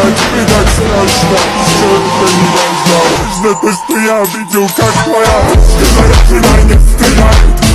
видать страшно, все это не важно. Важно то, что я видел, как твоя ручка, моя жена не стреляет.